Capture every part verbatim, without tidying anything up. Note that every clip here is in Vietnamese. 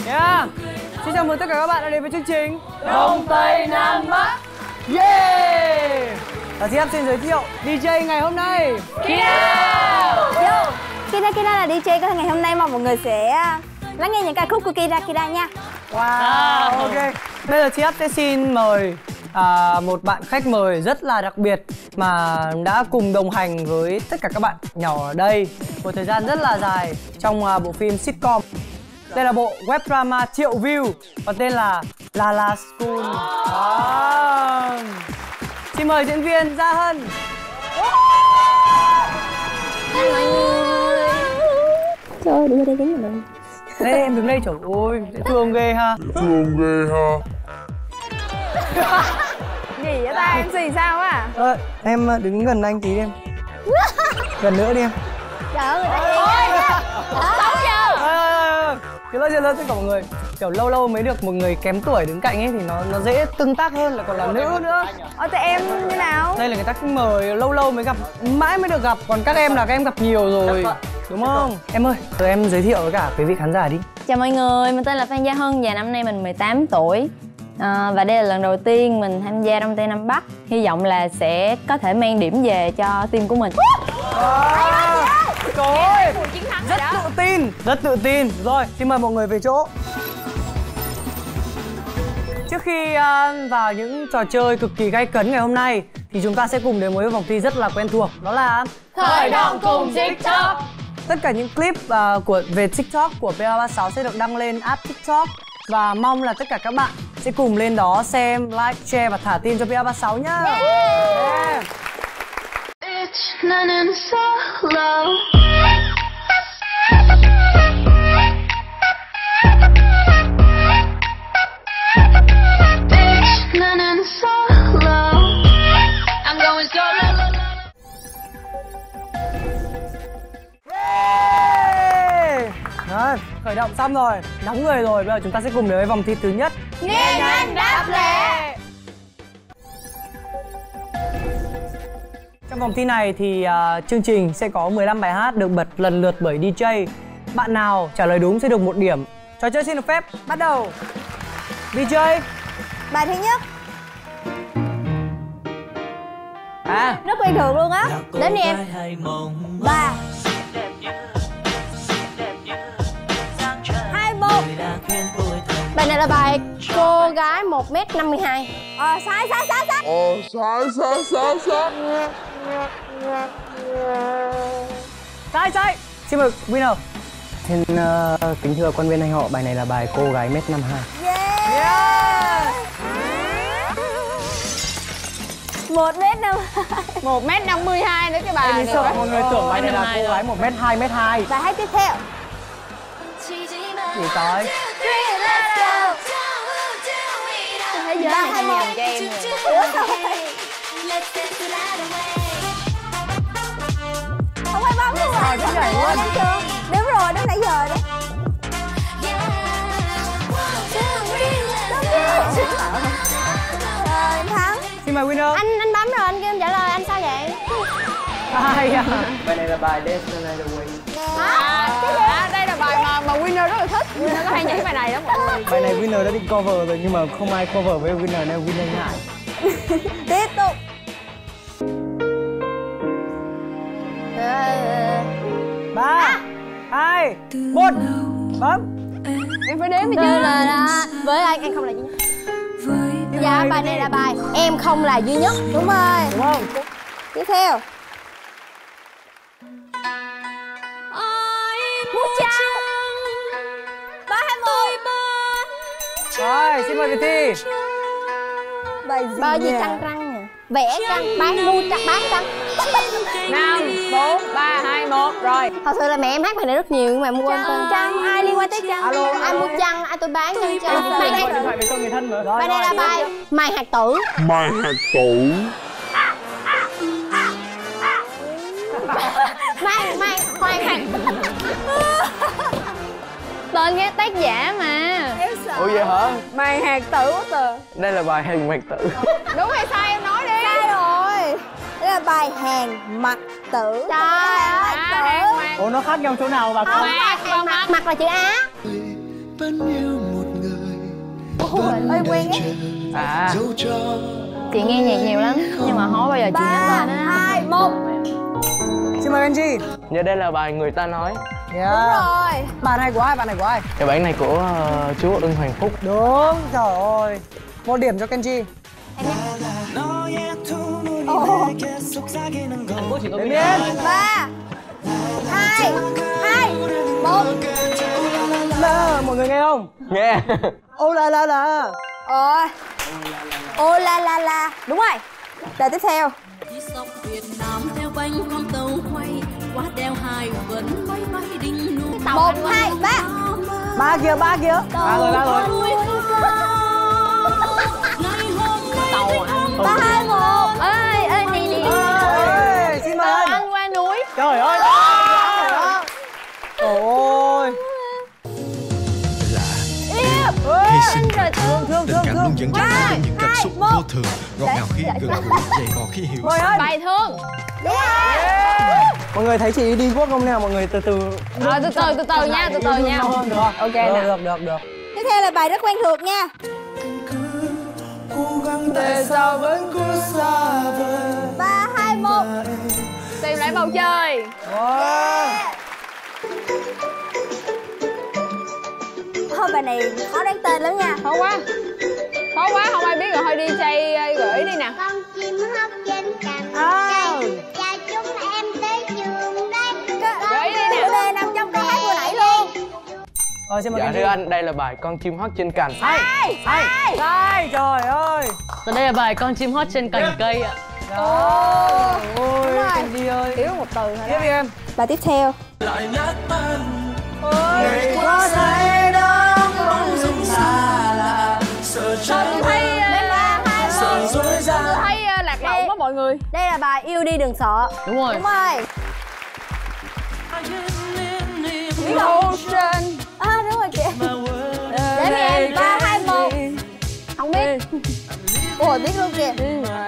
Yeah. Xin chào mừng tất cả các bạn đã đến với chương trình Đông Tây Nam Bắc. Yeah. Và chị xin giới thiệu đi jay ngày hôm nay. Kira. Yo. Kira Kira là đi jay của ngày hôm nay, mong mọi người sẽ lắng nghe những ca khúc của Kira Kira nha. Wow. Ok. Bây giờ chị sẽ xin mời à, một bạn khách mời rất là đặc biệt mà đã cùng đồng hành với tất cả các bạn nhỏ ở đây một thời gian rất là dài trong uh, bộ phim sitcom. Đây là bộ web drama triệu view có tên là La La School. À. Xin mời diễn viên Gia Hân. Hello mọi người. Trời ơi, đứng ở đây đứng rồi. Đây em đứng đây, trời ơi, dễ thương ghê ha. Thương ghê ha. Gì vậy ta, em xì sao á? Ờ, em đứng gần anh tí đi em. Gần nữa đi em. Trời ơi, người ta yên á. Xấu chưa? Cái lời lớn tất cả mọi người. Kiểu lâu lâu mới được một người kém tuổi đứng cạnh ấy thì nó nó dễ tương tác hơn, là còn là nữ nữa. Ờ, thì em như nào? Đây là người ta khách mời lâu lâu mới gặp, mãi mới được gặp. Còn các em là các em gặp nhiều rồi, đúng không? Em ơi, rồi em giới thiệu với cả quý vị khán giả đi. Chào mọi người, mình tên là Phan Gia Hân và năm nay mình mười tám tuổi. À, và đây là lần đầu tiên mình tham gia Đông Tây Nam Bắc. Hy vọng là sẽ có thể mang điểm về cho team của mình. À, trời ơi, rất tự tin, rất tự tin. Rồi, xin mời mọi người về chỗ. Trước khi uh, vào những trò chơi cực kỳ gay cấn ngày hôm nay thì chúng ta sẽ cùng đến với vòng thi rất là quen thuộc. Đó là Khởi động cùng TikTok. Tất cả những clip uh, của về TikTok của pê a ba sáu sẽ được đăng lên app TikTok. Và mong là tất cả các bạn sẽ cùng lên đó xem, like, share và thả tin cho pê a ba sáu nhá. Yeah. Yeah. Đó, khởi động xong rồi, nóng người rồi, bây giờ chúng ta sẽ cùng đến với vòng thi thứ nhất. Nghe nhanh đáp lẹ. Trong vòng thi này thì uh, chương trình sẽ có mười lăm bài hát được bật lần lượt bởi đi jay. Bạn nào trả lời đúng sẽ được một điểm. Trò chơi xin được phép bắt đầu. đi jay. Bài thứ nhất. À, rất quen thuộc luôn á. Đến đi em. Ba, hai, một. Bài này là bài Cô Gái một mét năm mươi hai. Ờ, sai, sai, sai, sai. Ờ, sai, sai, sai, sai. sai, sai. Xin mời winner. Xin uh, kính thưa quan viên anh họ, bài này là bài Cô Gái mét năm hai. Yeah. Yeah. một mét năm mươi hai. một mét năm mươi hai nữa cái bài này. Sợ mọi người tưởng bài này là cô gái một mét hai mét hai. Bài hát tiếp theo. Gì tới? Thế giới ba, hai, một. cho em Không phải bấm luôn rồi. Đúng nhảy luôn. Đúng rồi, đúng nãy giờ đấy. Rồi, em thắng. Xin mời winner. Anh anh bấm rồi, anh kêu em trả lời, anh sao vậy? Ai à? Bài này là bài Dance the Night Away. À, à, đây là bài mà mà winner rất là thích. Winner có hay nhảy bài này lắm mọi người. Bài này winner đã định cover rồi nhưng mà không ai cover với winner nên winner ngại. Tiếp tục. Ba, hai, một, bấm. Em phải đếm mới Đó, chứ. đó, đó. Với anh, anh không là duy nhất. Dạ, bài này là bài Em Không Là Duy Nhất. Đúng rồi. Đúng không? Tiếp theo. Mua trăng. Ba, hai, một. Rồi, xin mời Việt Thi. Bài gì Bài gì trăng trăng nhỉ? Vẽ trăng, bán mua trăng, bán trăng. Năm, bốn, ba, hai, một, rồi. Thật sự là mẹ em hát bài này rất nhiều nhưng mà mua quên tên. Trăng, ai liên quan tới trăng? Alo, ai mua trăng, ai tôi bán cho trăng. Bài này, điện thoại về cho người thân mà. bài này là bài Mai Hạt Tử. Mai hạt tử. Mai, mai, Mai Hạt. Tên cái tác giả mà. Em sợ. Ủa vậy hả? Màn hạt tử quá tờ. Đây là bài Hàng Mạc Tử. Đúng hay sai em nói đi. Sai rồi. Đây là bài Hàng Mặt Tử. Trời ơi, À, hàng mặt. Ủa nó khác nhau chỗ nào bà con? Mặt, mặt, mặt là chữ Á. vẫn yêu một người. Ôi quen ấy. À, Chị nghe nhạc nhiều lắm nhưng mà không bao giờ chị nhớ Ba, tên á. hai, một. xin mời Kenji. Dạ đây là bài Người Ta Nói. Yeah. Đúng rồi. Bạn này của ai? Bạn này của ai? Cái bản này của uh, chú Ưng Hoàng Phúc. Đúng, trời ơi. Một điểm cho Kenji. Ồ. Đến biết. Ba, hai, hai, một. Là, mọi người nghe không? Nghe. Ô la la la. Ôi. Ô la la la. Đúng rồi. Đời tiếp theo. Đi dọc Việt Nam theo bánh con tàu quay qua đèo Hải Vân máy bay đinh núi. Một, hai, ba. Ba kìa, ba kìa. Ba rồi, ba rồi. Ba, hai, một. Ê, ê, này này. Ê, xin mời Tàu anh. anh qua núi. Trời ơi. Ôi. Hy sinh Rồi thương. Thương, tình thương, cảm thương. luôn dẫn dắt Ba, đến những cảm xúc hai, vô một. thường, ngọt ngào khi gần gũi, dày vò khi hiểu. Mời anh. Bài thương. Mọi người thấy chị đi quốc không nào? Mọi người từ từ. Rồi từ từ từ từ nha, từ từ nha. Được không? Được không? Ok Được, nào. được, được, được. Tiếp theo là bài rất quen thuộc nha. Tại sao vẫn cứ xa vời. Ba, hai, một. Tìm lại bầu trời. Wow. Thôi bài này khó đáng tên lắm nha. Khó quá. Khó quá, không ai biết rồi. Thôi đi chay gửi đi nè. Con chim hót trên cành À. cây, cha chúng em tới trường đây. Gửi đi nè. Chủ đề nằm trong câu hát vừa nãy luôn. Rồi, xin mời Dạ Kenji. thưa anh, đây là bài Con Chim Hót Trên Cành. Sai, sai, sai, trời ơi. Và đây là bài Con Chim Hót Trên Cành Cây ạ. Ôi, Đúng rồi. Kenji ơi. Thiếu một từ thôi Tiếp đó. đi em. Bài tiếp theo. Ôi, có say đắm bóng dưng xa lạ. Sợ Tôi thấy Ba, hai, một. dối tôi gian. thấy uh, lạc lõng quá mọi người. Đây là bài Yêu Đi Đừng Sợ. Đúng rồi. Đúng rồi. Ocean. À đúng rồi kìa. Để đi em. Ba, hai, một. Không biết. Ủa biết luôn kìa.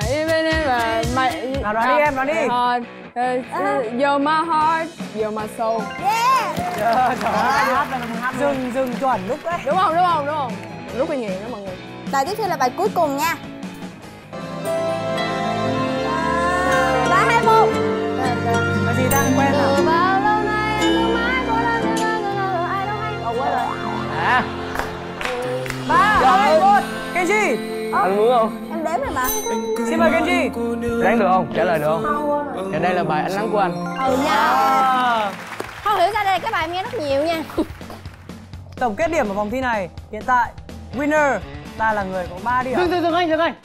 Nào nói đi em, nói đi. You're my heart, you're my soul. Yeah. Trời ơi, hát là một hát dừng, dừng chuẩn lúc đấy. Đúng không, đúng không, đúng không? Rút kinh nghiệm đó mọi người. Bài tiếp theo là bài cuối cùng nha. Ba, hai, một. Cái gì đang quen à? Từ bao lâu nay anh cứ mãi cô đơn như ai đâu hay. Ồ quên rồi. À, Ba, hai, một. Kenji. anh muốn không? Em đếm rồi mà. Xin mời Kenji. Đoán được không? Trả lời được không? Dạ đây là bài Ánh Nắng Của Anh. Ừ nha. À. Không hiểu sao đây cái bài em nghe rất nhiều nha. Tổng kết điểm ở vòng thi này, hiện tại winner ta là người có ba điểm. Dừng, dừng, dừng anh, dừng anh.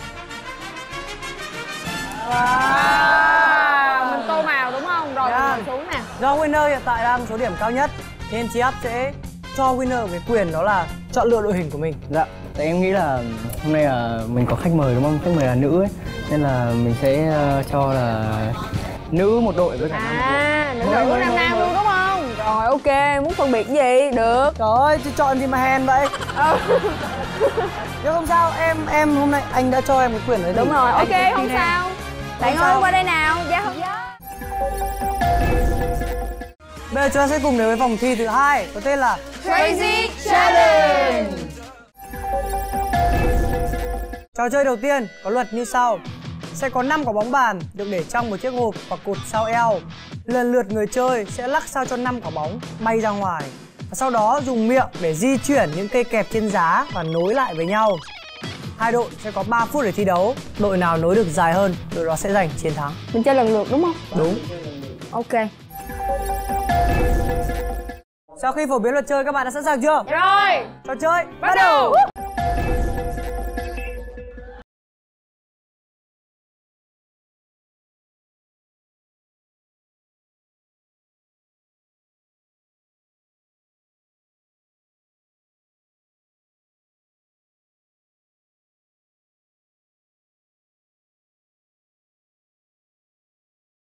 Wow. Mình tô màu đúng không? Rồi Dạ. mình xuống nè. Do winner hiện tại đang số điểm cao nhất nên chị Áp sẽ cho winner cái quyền đó là chọn lựa đội hình của mình. Dạ, tại em nghĩ là hôm nay là mình có khách mời đúng không? Khách mời là nữ ấy, nên là mình sẽ uh, cho là nữ một đội với cả nam một đội. À, nữ nữ nam nam luôn đúng không? Rồi ok, muốn phân biệt gì? Được. Trời ơi, chứ chọn gì mà hèn vậy? Ừ. Nhưng không sao, em em hôm nay anh đã cho em cái quyền đấy. Đúng rồi, ok, Anh không tin em. sao. Bạn sao. ơi, qua đây nào. Dạ không. Bây giờ chúng ta sẽ cùng đến với vòng thi thứ hai có tên là Crazy Challenge. trò chơi đầu tiên có luật như sau. Sẽ có năm quả bóng bàn được để trong một chiếc hộp và cột sau eo. Lần lượt người chơi sẽ lắc sao cho năm quả bóng bay ra ngoài. Và sau đó dùng miệng để di chuyển những cây kẹp trên giá và nối lại với nhau. Hai đội sẽ có ba phút để thi đấu. Đội nào nối được dài hơn, đội đó sẽ giành chiến thắng. Mình chơi lần lượt đúng không? Đúng. Ok. Sau khi phổ biến luật chơi các bạn đã sẵn sàng chưa? Rồi. Trò chơi Bắt đầu.